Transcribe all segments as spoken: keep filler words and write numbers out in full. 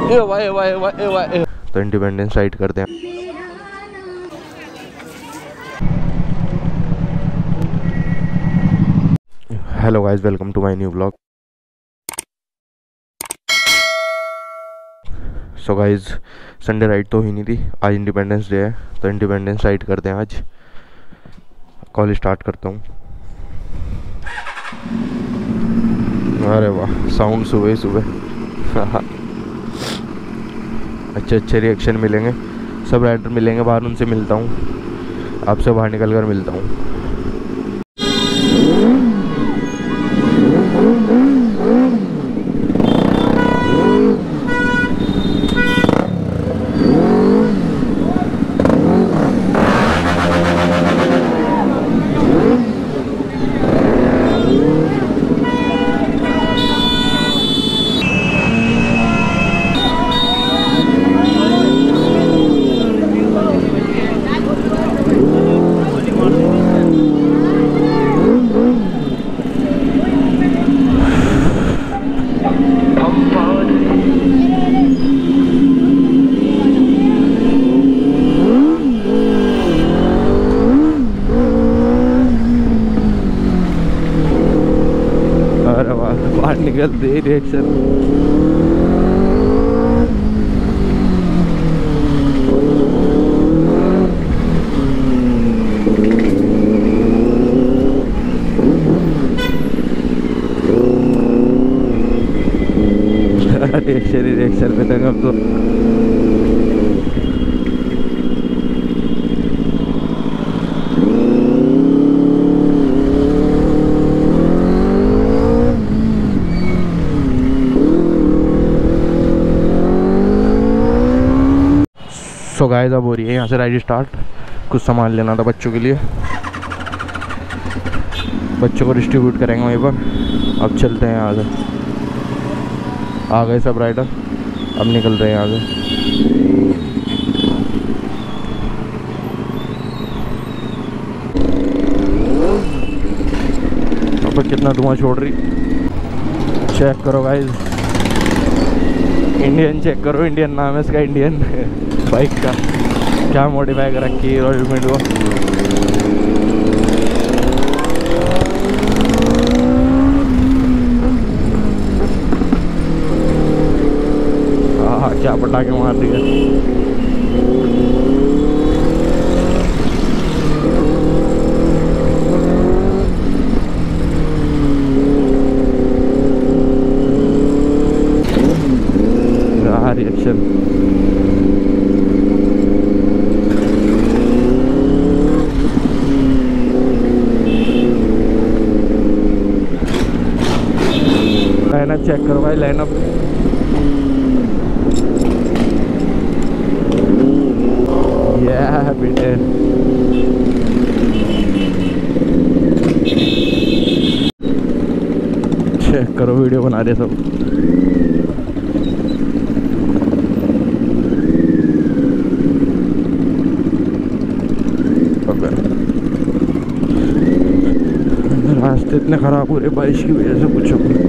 ए वाह ए वाह ए वाह ए वाह। तो इंडिपेंडेंस राइड करते हैं। Hello guys, welcome to my new blog. So guys, Sunday ride तो हुई नहीं थी, आज इंडिपेंडेंस डे है तो इंडिपेंडेंस राइड करते हैं। आज कॉल स्टार्ट करता हूँ। अरे वाह, साउंड सुबह सुबह। अच्छे अच्छे रिएक्शन मिलेंगे, सब राइडर मिलेंगे बाहर, उनसे मिलता हूँ, आपसे बाहर निकल कर मिलता हूँ। बाहर निकल दे रिएक्शन। रिएक्शन ही रिएक्शन में तक अब तो सो गाइस, अब हो रही है यहाँ से राइड स्टार्ट। कुछ सामान लेना था बच्चों के लिए, बच्चों को डिस्ट्रीब्यूट करेंगे वहीं पर। अब चलते हैं यहाँ से। आ गए सब राइडर, अब निकल रहे हैं यहाँ से। अब कितना धुआं छोड़ रही, चेक करो गाइस। इंडियन चेक करो, इंडियन नाम है इसका, इंडियन बाइक का। क्या मॉडिफाई कर रखी है रॉयल एनफील्ड को। हाँ, क्या पटाखे मार रही है। रिएक्शन लाइनअप चेक करो भाई, लाइनअप। ये बेटे चेक करो, वीडियो बना रहे सब। रास्ते इतने खराब हो रहे बारिश की वजह से, पूछो।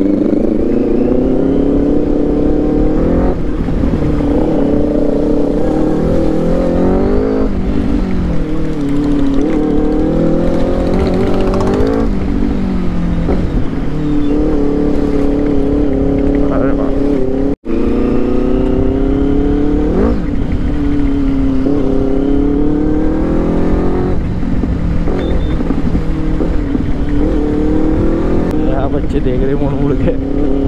बच्चे देख रहे मुड़ मुड़ के।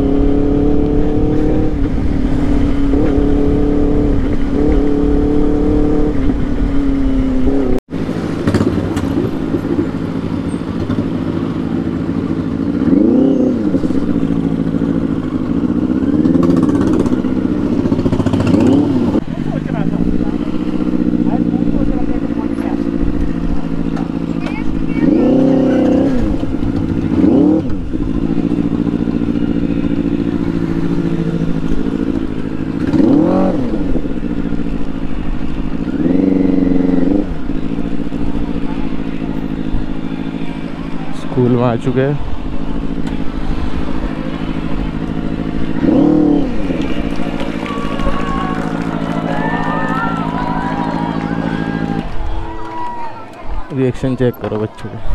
स्कूल में आ चुके हैं। रिएक्शन चेक करो बच्चों के।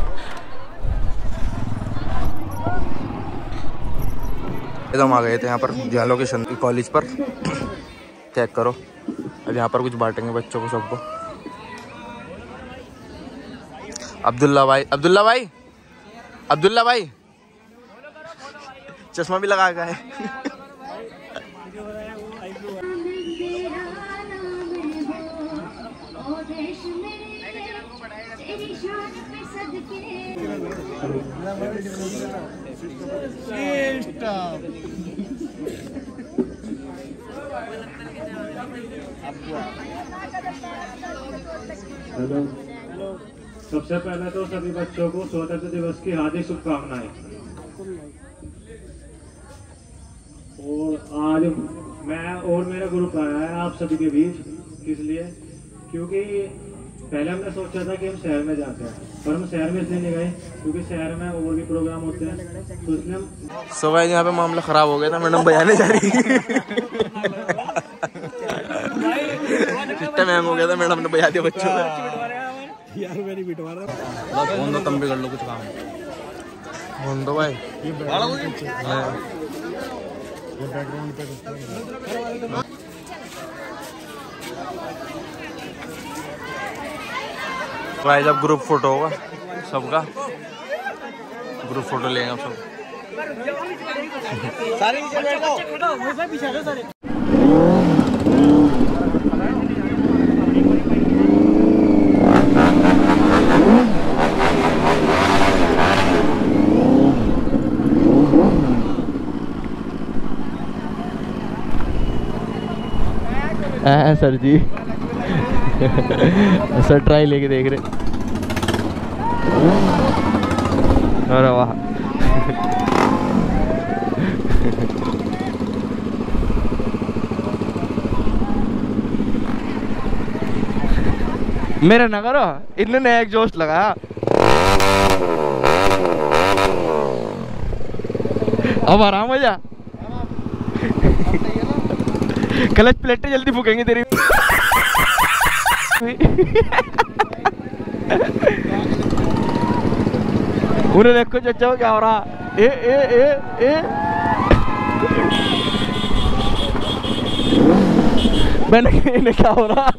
एकदम आ गए थे यहाँ पर ज्ञान लोकेशन कॉलेज पर। चेक करो, अब यहाँ पर कुछ बांटेंगे बच्चों को सबको। अब्दुल्ला भाई, अब्दुल्ला भाई, अब्दुल्ला भाई चश्मा भी लगा का है। हेलो, सबसे पहले तो सभी बच्चों को स्वतंत्रता दिवस की हार्दिक शुभकामनाएं। और आज मैं और मेरा ग्रुप आया है आप सभी के बीच, किस लिए? क्योंकि पहले हमने सोचा था कि हम शहर में जाते हैं, पर हम शहर में इसलिए नहीं गए क्योंकि शहर में और भी प्रोग्राम होते हैं, तो इसलिए हम सो गाइस यहाँ पे मामला खराब हो गया था। मैडम बयाने जा रही सिस्टम हैंग हो गया था, मैडम ने बजा दिया बच्चों को। यार मेरी बिटवा रहा फोन दो, तुम भी कर लो कुछ काम। फोन दो भाई। भाई जब ग्रुप फोटो होगा सबका, ग्रुप फोटो लेंगे हम सब। सारे नीचे बैठ जाओ, मुझे पीछे दो सारे। हाँ सर जी सर ट्राई लेके देख रहे। अरे वाह मेरा ना करो, इतने नया एग्जॉस्ट लगाया। अब आराम हो जा। क्लच प्लेटें जल्दी फूकेंगे तेरी। उन्हें देखो चाचा क्या हो रहा। ए ए ए ए मैंने इन्हें क्या हो रहा।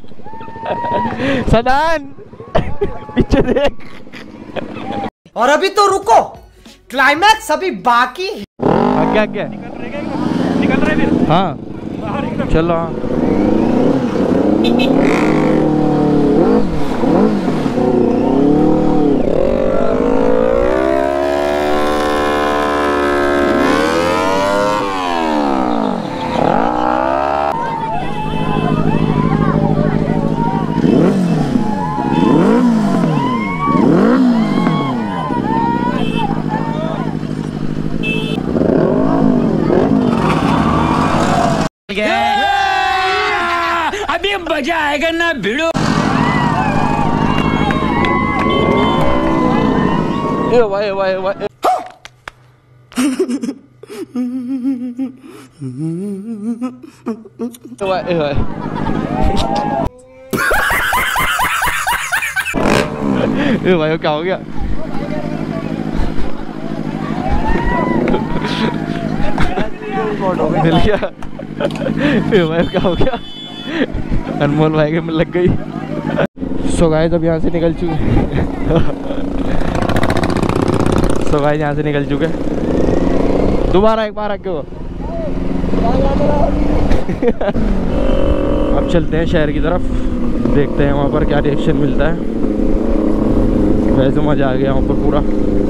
सदान पीछे देख। और अभी तो रुको, क्लाइमैक्स अभी बाकी। आगे आगे निकल रहे फिर। हाँ चलो। अभी मजा आएगा ना भिड़ो। ए भाई भाई भाई भाई भाई ए भाई क्या हो गया। मिल गया। ए भाई क्या हो गया। अनमोल भाई के में लग गई। सो गाइस अब यहाँ से निकल चुके। सो गाइस यहाँ से निकल चुके। दोबारा एक बार आगे हो। अब चलते हैं शहर की तरफ, देखते हैं वहाँ पर क्या रिएक्शन मिलता है। वैसे मज़ा आ गया वहाँ पर पूरा।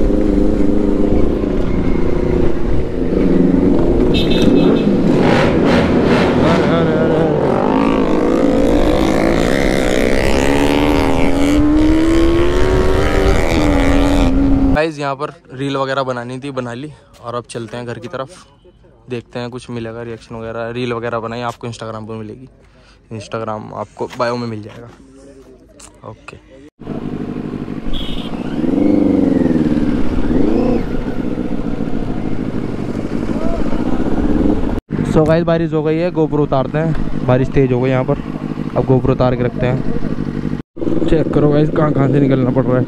गाइस यहाँ पर रील वगैरह बनानी थी, बना ली। और अब चलते हैं घर की तरफ, देखते हैं कुछ मिलेगा रिएक्शन वगैरह। रील वगैरह बनाई आपको इंस्टाग्राम पर मिलेगी, इंस्टाग्राम आपको बायो में मिल जाएगा। ओके सो गाइस बारिश हो गई है, गोप्रो उतारते हैं। बारिश तेज हो गई यहाँ पर, अब गोप्रो उतार के रखते हैं। चेक करो गाइस कहाँ कहाँ से निकलना पड़ रहा है।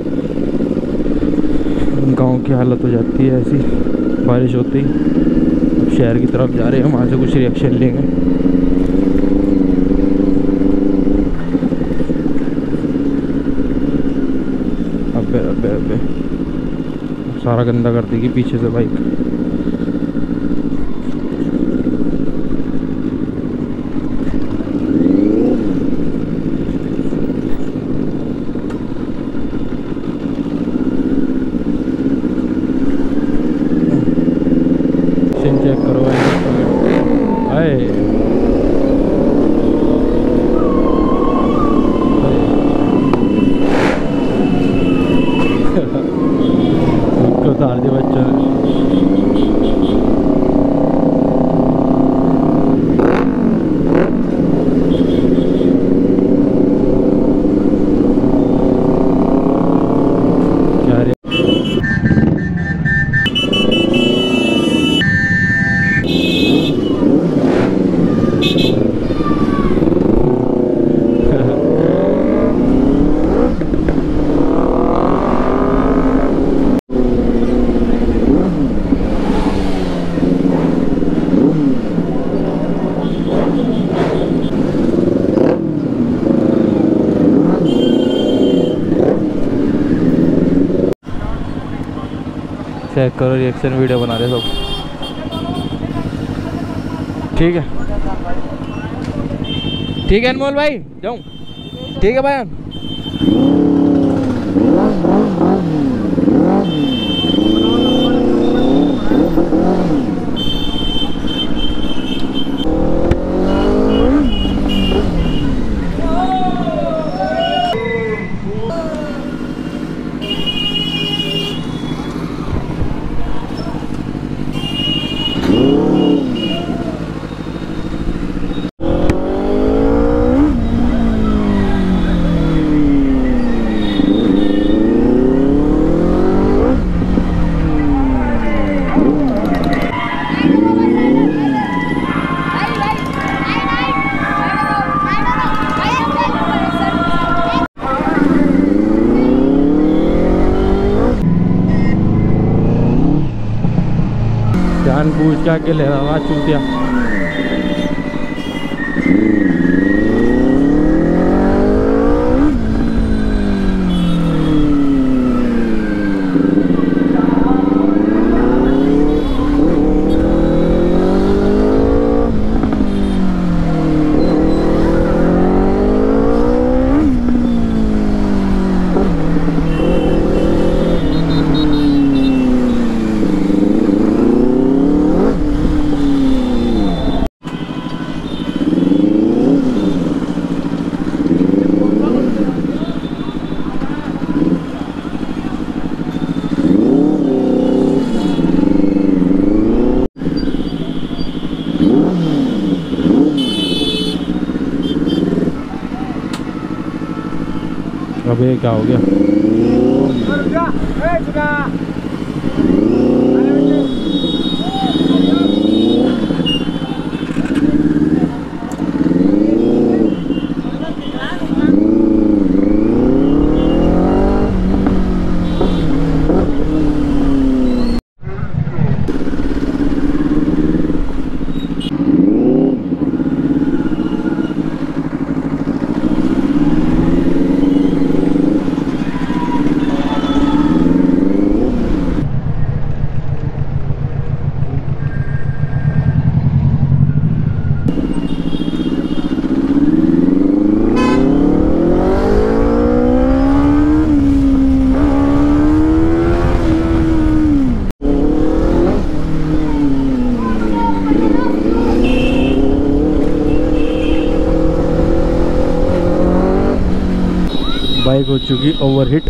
गांव की हालत हो जाती है ऐसी बारिश होती ही। अब शहर की तरफ जा रहे हैं, वहाँ से कुछ रिएक्शन लेंगे। अबे अबे अबे सारा गंदा कर देगी पीछे से बाइक। चेक करो आए उतार दिया बच्चों ने। क्या रे चेक करो रिएक्शन वीडियो बना रहे सब। ठीक है ठीक है अनमोल भाई जाऊँ। ठीक है भाई। जान बूझ के आके ले रहा था चूतिया। अबे क्या हो गया? बाइक हो चुकी ओवरहीट।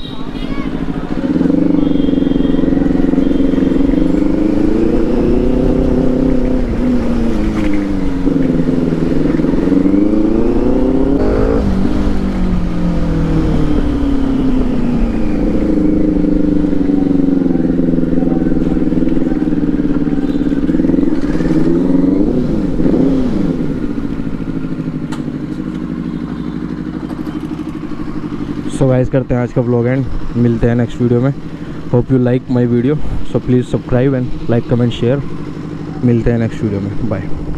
सो गाइस करते हैं आज का ब्लॉग एंड मिलते हैं नेक्स्ट वीडियो में। Hope you like my video, so please subscribe and like comment share. मिलते हैं नेक्स्ट वीडियो में, बाय।